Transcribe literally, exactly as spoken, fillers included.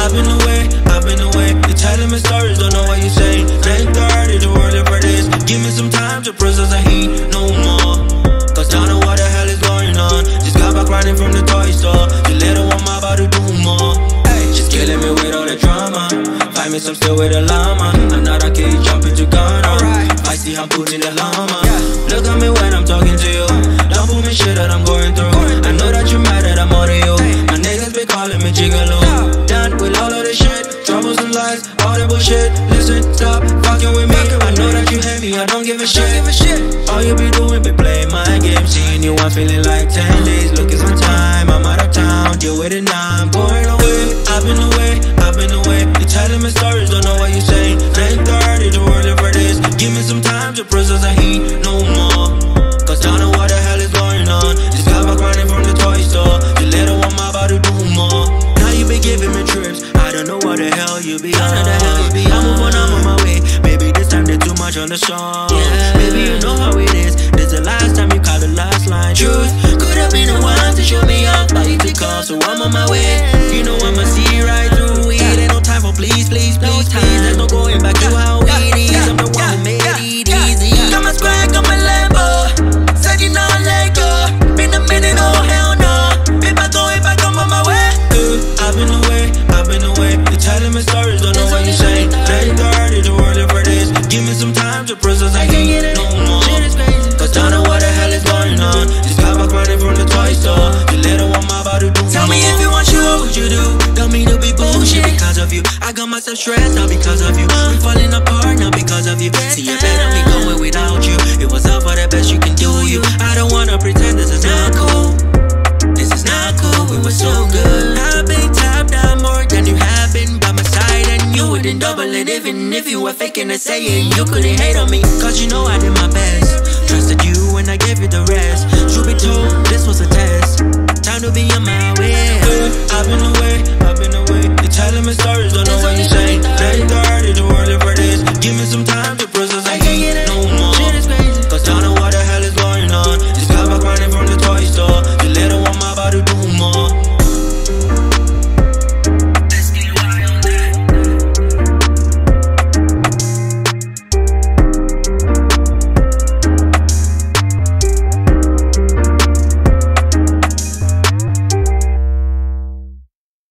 I've been away, I've been away. You're telling me stories, don't know what you're saying. Thank God it's worth for this. Give me some time to process the heat, no more. Cause don't know what the hell is going on. Just got back running from the toy store. You little one, my about to do more. Hey, she's killing me with all the drama. Find me some still with a llama. I'm not a kid jumping to Ghana. I see I'm putting the llama. Look at me when I'm talking to you. Don't put me shit that I'm going through. I know that you're mad that I'm on to you. My niggas be calling me gigolo. Done with all of the shit, troubles and lies, all that bullshit. Listen, stop fucking with me. I know that you hate me, I don't give a shit. All you be doing be playing my game. Seeing you, I'm feeling like ten days. Looking some time, I'm out of town. Deal with it now, I'm going away. I've been away, I've been away. You're telling me stories, don't know what you're saying. Thank God it's worth for this. Give me some time to process the heat, no more. Cause don't know what the hell is going on. Just got back running from the toy store. You little one, my about to do more. Now you be giving me trips. I don't know what the hell you be on. I move on, I'm on my way. Maybe this time they're too much on the song. Yeah. Maybe you know how it is. This the last time you call the last line. Truth could have been the one to show me up, but you took off, so I'm on my way. You know I'ma see right through it. Ain't no time for please, please, please, please. There's no going back to how it is. I'm the one who made it easy. Got my swag, got my Lambo. Said you not let go. Been a minute, oh hell no. Been back going back, I'm on my way. uh, I've been away, I've been away. You're telling me stories, don't know what you're saying. Thank God it's worth for this. Give me some time to process, I can't get it no more. Cause don't know what the hell is going on. Just got back running from the toy store. You little one, my about to do. Tell me if you want you, what would you do? Don't mean to be bullshit because of you. I got myself stressed out because of you. We falling apart now because of you. See, you better be going without you. It was all for the best you can do, you. I don't wanna pretend this is not cool. This is not cool, we were so good. I've been tapped out more than you have been by my side. And you wouldn't double it even if you were faking and saying you couldn't hate on me. Cause you know I did my best. Trusted you when I gave you the rest. Truth be told, this was a test. Time to be on my way. uh, I've been away,